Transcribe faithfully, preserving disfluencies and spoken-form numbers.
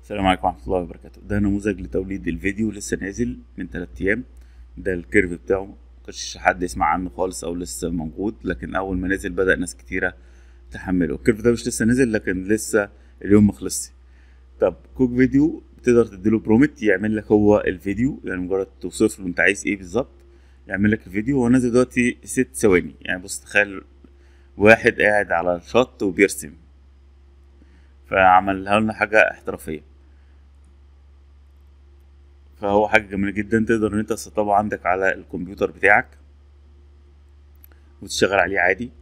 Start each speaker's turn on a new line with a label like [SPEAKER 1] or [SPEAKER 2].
[SPEAKER 1] السلام عليكم ورحمة الله وبركاته. ده نموذج لتوليد الفيديو لسه نازل من تلات أيام. ده الكيرف بتاعه مكانش حد يسمع عنه خالص أو لسه موجود، لكن أول ما نزل بدأ ناس كتيرة تحمله. الكيرف ده مش لسه نزل، لكن لسه اليوم مخلصش. طب كوك فيديو بتقدر تديله برومت يعمل لك هو الفيديو، يعني مجرد توصف له انت عايز ايه بالظبط يعمل لك الفيديو. هو نازل دلوقتي ست ثواني. يعني بص، تخيل واحد قاعد على الشط وبيرسم، فعملها لنا حاجة احترافية. فهو حاجة جميلة جدا، تقدر ان انت تسطبه عندك على الكمبيوتر بتاعك وتشتغل عليه عادي.